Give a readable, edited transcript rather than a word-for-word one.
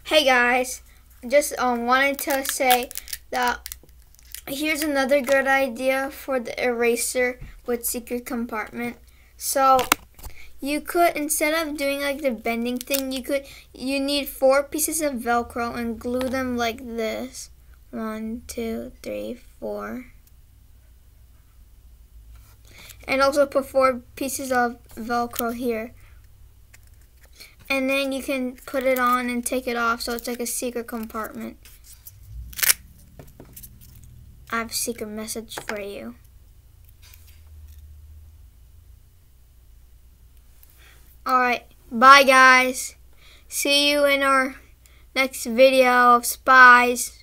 Hey guys, just wanted to say that here's another good idea for the eraser with secret compartment. So you could, instead of doing like the bending thing, you need 4 pieces of Velcro and glue them like this. 1, 2, 3, 4. And also put 4 pieces of Velcro here. And then you can put it on and take it off so it's like a secret compartment. I have a secret message for you. Alright, bye guys. See you in our next video of spies.